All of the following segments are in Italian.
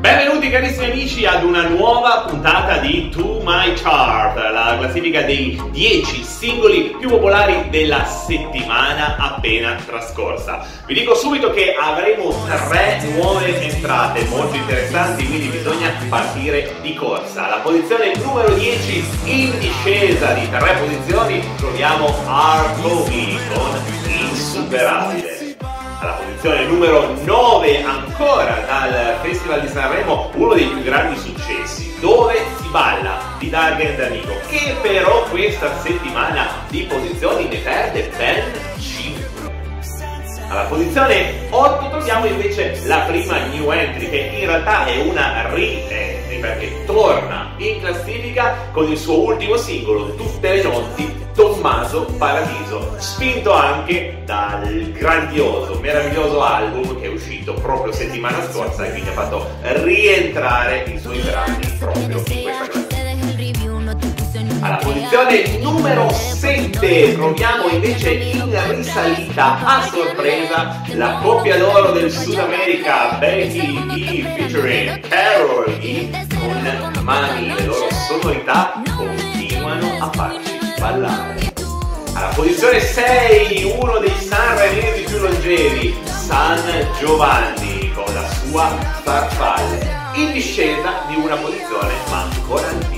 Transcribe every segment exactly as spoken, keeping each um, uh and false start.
Benvenuti carissimi amici ad una nuova puntata di To My Chart, la classifica dei dieci singoli più popolari della settimana appena trascorsa. Vi dico subito che avremo tre nuove entrate molto interessanti, quindi bisogna partire di corsa. Alla posizione numero dieci, in discesa di tre posizioni, troviamo R. Kobe con Insuperabile. Alla posizione numero nove, ancora dal Festival di Sanremo, uno dei più grandi successi, Dove si balla, di Dargen e D'Amico, che però questa settimana di posizioni ne perde ben cinque. Alla posizione otto troviamo invece la prima new entry, che in realtà è una re-entry perché torna in classifica con il suo ultimo singolo, Tutte le notti, Tommaso Paradiso, spinto anche dal grandioso, meraviglioso album che è uscito proprio settimana scorsa e quindi ha fatto rientrare i suoi brani proprio in questa classifica. Alla posizione numero sette troviamo invece in risalita a sorpresa la coppia d'oro del Sud America, Becky E featuring Karol G con Mani. Le loro sonorità continuano a farci ballare. Alla posizione sei, uno dei sanremesi più longevi, San Giovanni con la sua Farfalle, in discesa di una posizione ma ancora altissima.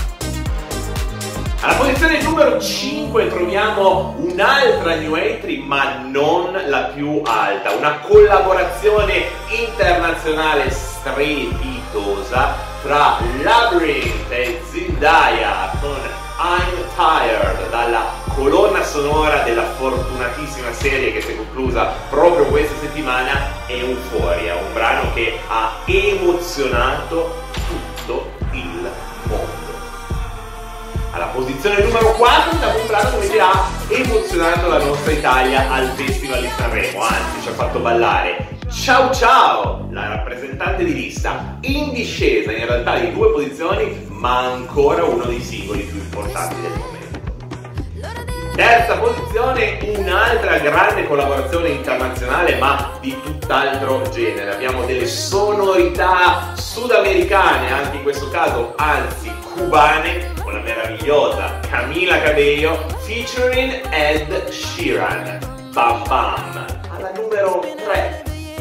Alla posizione numero cinque troviamo un'altra new entry, ma non la più alta, una collaborazione internazionale strepitosa tra Labrinth e Zendaya con I'm Tired, dalla colonna sonora della fortunatissima serie che si è conclusa proprio questa settimana, Euphoria, un brano che ha emozionato tutto il mondo. Alla posizione numero quattro da un brano che invece ha emozionato la nostra Italia al Festival di Sanremo, anzi ci ha fatto ballare. Ciao Ciao, la rappresentante di lista, in discesa in realtà di due posizioni, ma ancora uno dei singoli più importanti del momento. Terza posizione, un'altra grande collaborazione internazionale ma di tutt'altro genere. Abbiamo delle sonorità sudamericane, anche in questo caso, anzi cubane, con la meravigliosa Camila Cabello featuring Ed Sheeran. Bam Bam. Alla numero tre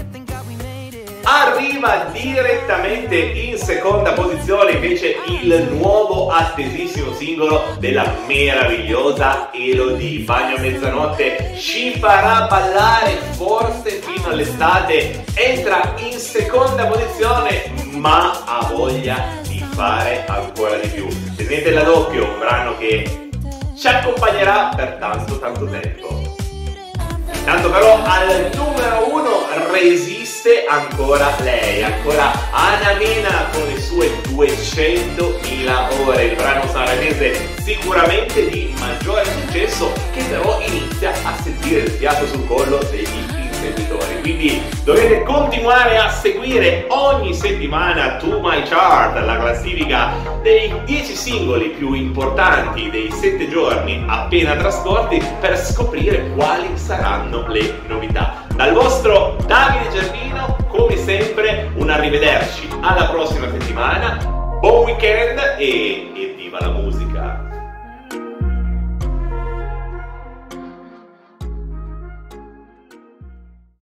arriva direttamente in seconda posizione invece il nuovo attesissimo singolo della meravigliosa Elodie. Bagno a mezzanotte ci farà ballare forse fino all'estate, entra in seconda posizione ma ha voglia di fare ancora di più. Tenetela d'occhio, un brano che ci accompagnerà per tanto tanto tempo. Intanto però al numero uno resiste ancora lei, ancora Ana Mena con le sue duecentomila ore, il brano sanremese sicuramente di maggiore successo che però inizia a sentire il fiato sul collo degli inseguitori. Quindi dovete continuare a seguire ogni settimana To My Chart, la classifica dei dieci singoli più importanti dei sette giorni appena trascorsi, per scoprire quali saranno le novità. Dal vostro Davide Giardino, come sempre, un arrivederci alla prossima settimana, buon weekend e, e viva la musica!